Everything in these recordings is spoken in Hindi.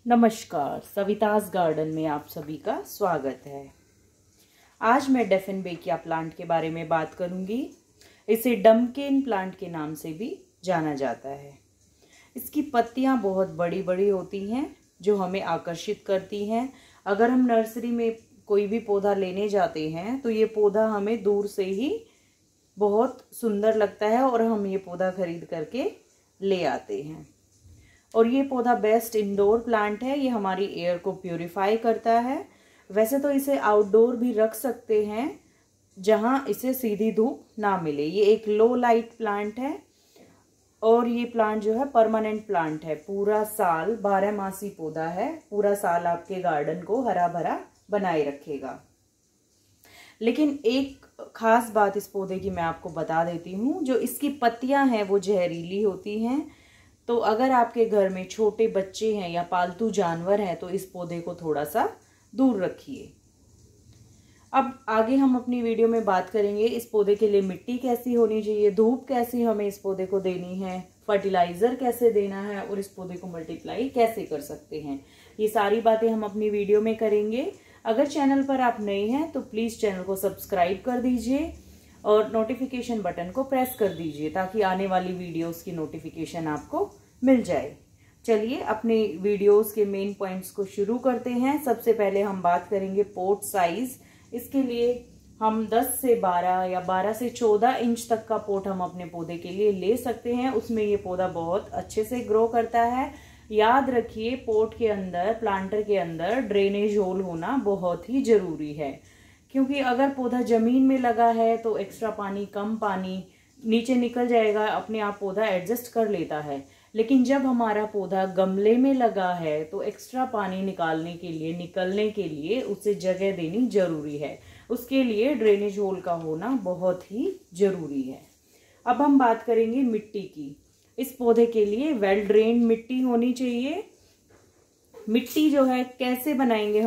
नमस्कार, सवितास गार्डन में आप सभी का स्वागत है। आज मैं डेफिनबेकिया प्लांट के बारे में बात करूंगी। इसे डमकेन प्लांट के नाम से भी जाना जाता है। इसकी पत्तियां बहुत बड़ी बड़ी होती हैं जो हमें आकर्षित करती हैं। अगर हम नर्सरी में कोई भी पौधा लेने जाते हैं तो ये पौधा हमें दूर से ही बहुत सुंदर लगता है और हम ये पौधा खरीद करके ले आते हैं। और ये पौधा बेस्ट इंडोर प्लांट है। ये हमारी एयर को प्यूरिफाई करता है। वैसे तो इसे आउटडोर भी रख सकते हैं जहां इसे सीधी धूप ना मिले। ये एक लो लाइट प्लांट है और ये प्लांट जो है परमानेंट प्लांट है। पूरा साल 12 मासी पौधा है। पूरा साल आपके गार्डन को हरा भरा बनाए रखेगा। लेकिन एक खास बात इस पौधे की मैं आपको बता देती हूँ, जो इसकी पत्तियां हैं वो जहरीली होती हैं। तो अगर आपके घर में छोटे बच्चे हैं या पालतू जानवर हैं तो इस पौधे को थोड़ा सा दूर रखिए। अब आगे हम अपनी वीडियो में बात करेंगे इस पौधे के लिए मिट्टी कैसी होनी चाहिए, धूप कैसी हमें इस पौधे को देनी है, फर्टिलाइजर कैसे देना है और इस पौधे को मल्टीप्लाई कैसे कर सकते हैं। ये सारी बातें हम अपनी वीडियो में करेंगे। अगर चैनल पर आप नए हैं तो प्लीज़ चैनल को सब्सक्राइब कर दीजिए और नोटिफिकेशन बटन को प्रेस कर दीजिए ताकि आने वाली वीडियोस की नोटिफिकेशन आपको मिल जाए। चलिए अपने वीडियोस के मेन पॉइंट्स को शुरू करते हैं। सबसे पहले हम बात करेंगे पोट साइज। इसके लिए हम 10 से 12 या 12 से 14 इंच तक का पोट हम अपने पौधे के लिए ले सकते हैं। उसमें ये पौधा बहुत अच्छे से ग्रो करता है। याद रखिए, पोट के अंदर, प्लांटर के अंदर ड्रेनेज होल होना बहुत ही जरूरी है, क्योंकि अगर पौधा जमीन में लगा है तो एक्स्ट्रा पानी, कम पानी नीचे निकल जाएगा, अपने आप पौधा एडजस्ट कर लेता है। लेकिन जब हमारा पौधा गमले में लगा है तो एक्स्ट्रा पानी निकलने के लिए उसे जगह देनी जरूरी है। उसके लिए ड्रेनेज होल का होना बहुत ही जरूरी है। अब हम बात करेंगे मिट्टी की। इस पौधे के लिए वेल ड्रेन्ड मिट्टी होनी चाहिए। मिट्टी जो है कैसे बनाएंगे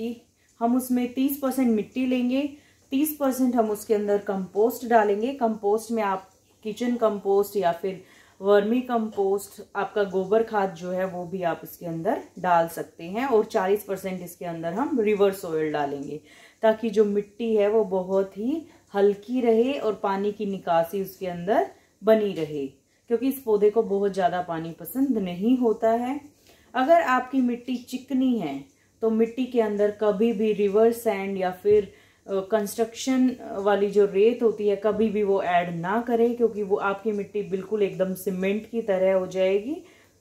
हम उसमें 30% मिट्टी लेंगे, 30% हम उसके अंदर कंपोस्ट डालेंगे। कंपोस्ट में आप किचन कंपोस्ट या फिर वर्मी कंपोस्ट, आपका गोबर खाद जो है वो भी आप इसके अंदर डाल सकते हैं। और 40% इसके अंदर हम रिवर सॉइल डालेंगे ताकि जो मिट्टी है वो बहुत ही हल्की रहे और पानी की निकासी उसके अंदर बनी रहे, क्योंकि इस पौधे को बहुत ज़्यादा पानी पसंद नहीं होता है। अगर आपकी मिट्टी चिकनी है तो मिट्टी के अंदर कभी भी रिवर सैंड या फिर कंस्ट्रक्शन वाली जो रेत होती है कभी भी वो ऐड ना करें, क्योंकि वो आपकी मिट्टी बिल्कुल एकदम सीमेंट की तरह हो जाएगी।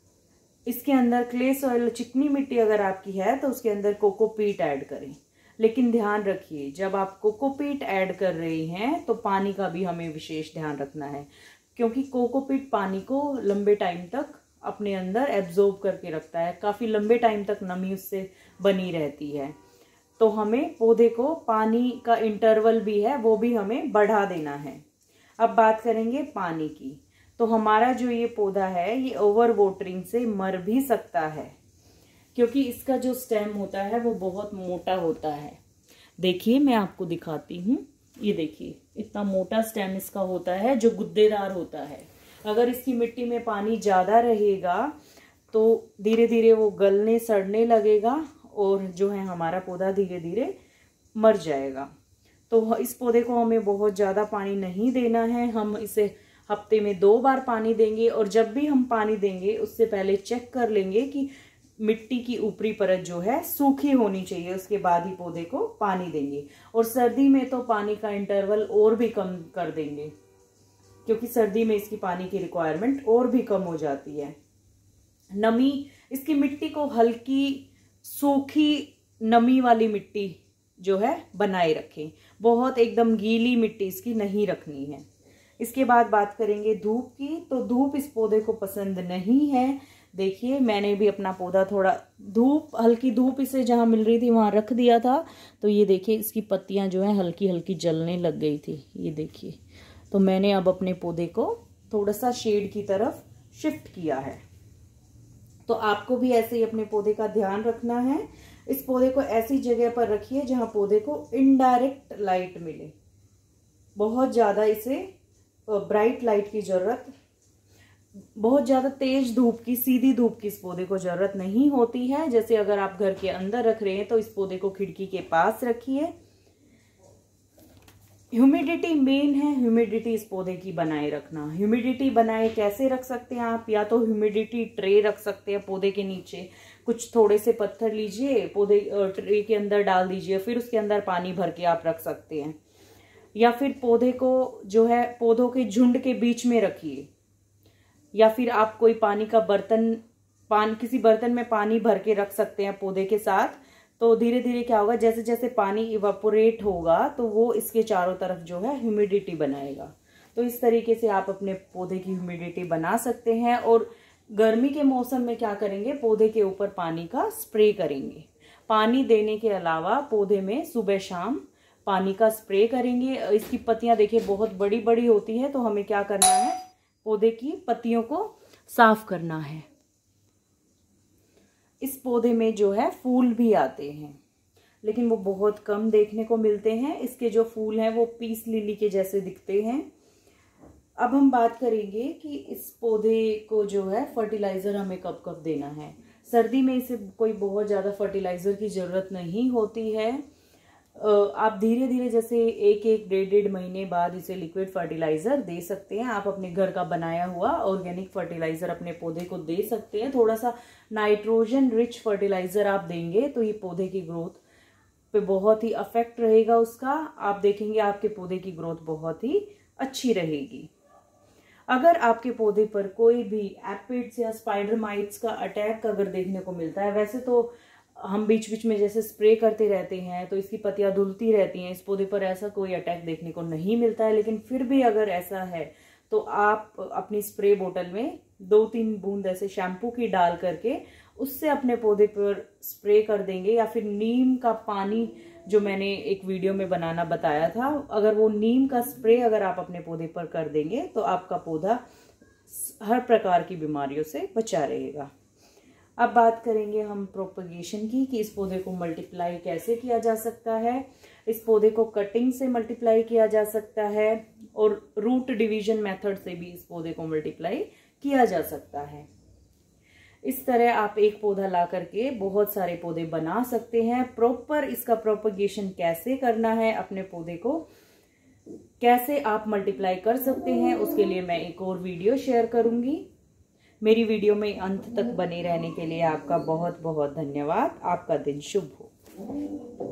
इसके अंदर क्ले सॉइल, चिकनी मिट्टी अगर आपकी है तो उसके अंदर कोकोपीट ऐड करें। लेकिन ध्यान रखिए, जब आप कोकोपीट ऐड कर रहे हैं तो पानी का भी हमें विशेष ध्यान रखना है, क्योंकि कोकोपीट पानी को लंबे टाइम तक अपने अंदर एब्जॉर्ब करके रखता है। काफ़ी लंबे टाइम तक नमी उससे बनी रहती है। तो हमें पौधे को पानी का इंटरवल भी है वो भी हमें बढ़ा देना है। अब बात करेंगे पानी की। तो हमारा जो ये पौधा है ये ओवर वाटरिंग से मर भी सकता है, क्योंकि इसका जो स्टेम होता है वो बहुत मोटा होता है। देखिए, मैं आपको दिखाती हूँ। ये देखिए, इतना मोटा स्टेम इसका होता है जो गुद्देदार होता है। अगर इसकी मिट्टी में पानी ज़्यादा रहेगा तो धीरे धीरे वो गलने, सड़ने लगेगा और जो है हमारा पौधा धीरे धीरे मर जाएगा। तो इस पौधे को हमें बहुत ज़्यादा पानी नहीं देना है। हम इसे हफ्ते में 2 बार पानी देंगे और जब भी हम पानी देंगे उससे पहले चेक कर लेंगे कि मिट्टी की ऊपरी परत जो है सूखी होनी चाहिए। उसके बाद ही पौधे को पानी देंगे। और सर्दी में तो पानी का इंटरवल और भी कम कर देंगे, क्योंकि सर्दी में इसकी पानी की रिक्वायरमेंट और भी कम हो जाती है। नमी, इसकी मिट्टी को हल्की सूखी नमी वाली मिट्टी जो है बनाए रखें। बहुत एकदम गीली मिट्टी इसकी नहीं रखनी है। इसके बाद बात करेंगे धूप की। तो धूप इस पौधे को पसंद नहीं है। देखिए, मैंने भी अपना पौधा थोड़ा हल्की धूप इसे जहाँ मिल रही थी वहाँ रख दिया था। तो ये देखिए, इसकी पत्तियाँ जो है हल्की हल्की जलने लग गई थी। ये देखिए, तो मैंने अब अपने पौधे को थोड़ा सा शेड की तरफ शिफ्ट किया है। तो आपको भी ऐसे ही अपने पौधे का ध्यान रखना है। इस पौधे को ऐसी जगह पर रखिए जहां पौधे को इनडायरेक्ट लाइट मिले। बहुत ज़्यादा इसे ब्राइट लाइट की जरूरत बहुत ज़्यादा तेज धूप की, सीधी धूप की इस पौधे को ज़रूरत नहीं होती है। जैसे अगर आप घर के अंदर रख रहे हैं तो इस पौधे को खिड़की के पास रखिए। ह्यूमिडिटी मेन है, ह्यूमिडिटी इस पौधे की बनाए रखना। ह्यूमिडिटी बनाए कैसे रख सकते हैं आप? या तो ह्यूमिडिटी ट्रे रख सकते हैं पौधे के नीचे, कुछ थोड़े से पत्थर लीजिए, पौधे ट्रे के अंदर डाल दीजिए, फिर उसके अंदर पानी भर के आप रख सकते हैं। या फिर पौधे को जो है पौधों के झुंड के बीच में रखिए। या फिर आप कोई पानी का बर्तन, किसी बर्तन में पानी भर के रख सकते हैं पौधे के साथ। तो धीरे धीरे क्या होगा, जैसे जैसे पानी इवापोरेट होगा तो वो इसके चारों तरफ जो है ह्यूमिडिटी बनाएगा। तो इस तरीके से आप अपने पौधे की ह्यूमिडिटी बना सकते हैं। और गर्मी के मौसम में क्या करेंगे, पौधे के ऊपर पानी का स्प्रे करेंगे। पानी देने के अलावा पौधे में सुबह शाम पानी का स्प्रे करेंगे। इसकी पत्तियां देखिए बहुत बड़ी बड़ी होती है, तो हमें क्या करना है, पौधे की पत्तियों को साफ करना है। इस पौधे में जो है फूल भी आते हैं, लेकिन वो बहुत कम देखने को मिलते हैं। इसके जो फूल हैं वो पीस लिली के जैसे दिखते हैं। अब हम बात करेंगे कि इस पौधे को जो है फर्टिलाइजर हमें कब कब देना है। सर्दी में इसे कोई बहुत ज़्यादा फर्टिलाइजर की ज़रूरत नहीं होती है। आप धीरे धीरे जैसे एक एक डेढ़ महीने बाद इसे लिक्विड फर्टिलाइजर दे सकते हैं। आप अपने घर का बनाया हुआ ऑर्गेनिक फर्टिलाइजर अपने पौधे को दे सकते हैं। थोड़ा सा नाइट्रोजन रिच फर्टिलाइजर आप देंगे तो ये पौधे की ग्रोथ पे बहुत ही अफेक्ट रहेगा उसका। आप देखेंगे आपके पौधे की ग्रोथ बहुत ही अच्छी रहेगी। अगर आपके पौधे पर कोई भी एपिड्स या स्पाइडर माइट्स का अटैक अगर देखने को मिलता है, वैसे तो हम बीच बीच में जैसे स्प्रे करते रहते हैं तो इसकी पत्तियां धुलती रहती हैं, इस पौधे पर ऐसा कोई अटैक देखने को नहीं मिलता है। लेकिन फिर भी अगर ऐसा है तो आप अपनी स्प्रे बोतल में 2-3 बूंद ऐसे शैम्पू की डाल करके उससे अपने पौधे पर स्प्रे कर देंगे। या फिर नीम का पानी, जो मैंने एक वीडियो में बनाना बताया था, अगर वो नीम का स्प्रे अगर आप अपने पौधे पर कर देंगे तो आपका पौधा हर प्रकार की बीमारियों से बचा रहेगा। अब बात करेंगे हम प्रोपगेशन की, कि इस पौधे को मल्टीप्लाई कैसे किया जा सकता है। इस पौधे को कटिंग से मल्टीप्लाई किया जा सकता है और रूट डिवीजन मेथड से भी इस पौधे को मल्टीप्लाई किया जा सकता है। इस तरह आप एक पौधा ला करके बहुत सारे पौधे बना सकते हैं। प्रॉपर इसका प्रोपगेशन कैसे करना है, अपने पौधे को कैसे आप मल्टीप्लाई कर सकते हैं, उसके लिए मैं एक और वीडियो शेयर करूंगी। मेरी वीडियो में अंत तक बने रहने के लिए आपका बहुत बहुत धन्यवाद। आपका दिन शुभ हो।